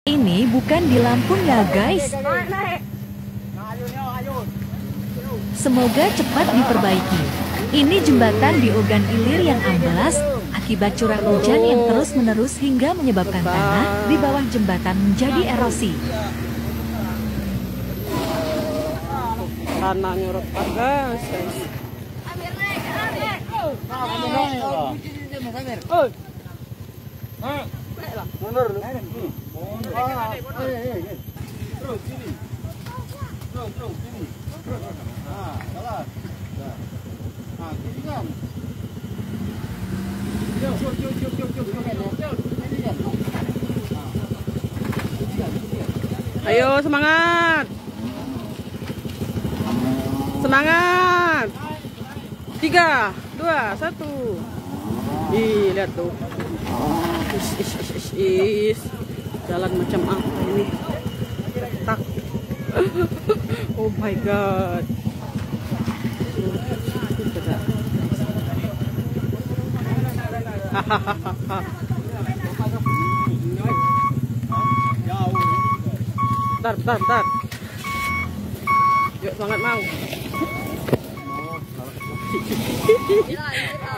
Ini bukan di Lampung ya guys. Semoga cepat diperbaiki. Ini jembatan di Ogan Ilir yang amblas akibat curah hujan yang terus-menerus hingga menyebabkan tanah di bawah jembatan menjadi erosi. Tanahnya retak guys. Ayo semangat. Semangat. 3, 2, 1. Ih, lihat tuh. Jalan macam apa ini? Tak. Oh my god. Bentar. Yuk, semangat mau.